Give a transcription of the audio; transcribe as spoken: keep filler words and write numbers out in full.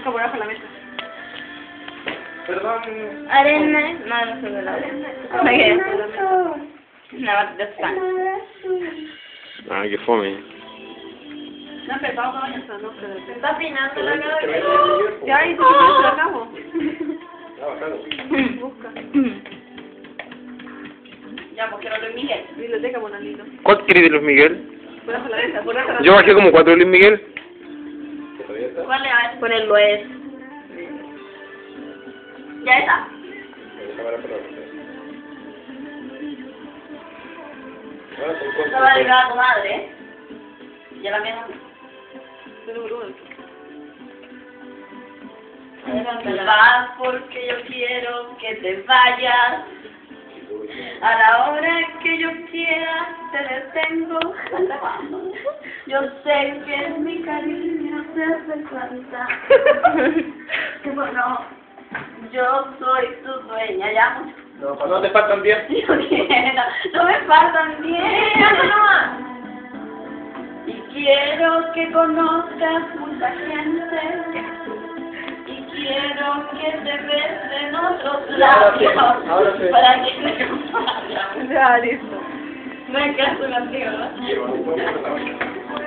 Busca por abajo la mesa. Perdón. Arena. No, no soy de la arena. No me quedé. Nada más de pan. Ah, qué fome. No empezamos con eso, no, pero... Se está peinando la Que cabeza. vaya a Miguel, po. Ya, y si quieres lo acabo. Ah, bajalo. Busca. Ya, pues quiero Luis Miguel. Biblioteca, Monalito. ¿Cuánto querés de Luis Miguel? Por abajo la mesa, por abajo la Yo bajé como cuatro de Luis Miguel. ¿Que todavía está? ¿Cuál le va a ponerlo es? Ya está. La cámara para abajo. Ahora son Esta va a llegar a tu madre, ¿eh? Ya la mía de número uno. Te vas porque yo quiero que te vayas. A la hora que yo quiera te detengo. Yo sé que mi cariño te hace falta. Que bueno, yo soy tu dueña, ya. No, ¿para dónde faltan diez? Yo quiero, no me faltan diez, nomás. Y quiero que conozcas mucha gente. Y quiero que te besen otros labios. Ahora sí. Para que te vayas. Ya, listo. Me caso contigo, ¿no? Lleva un poco de la vaina.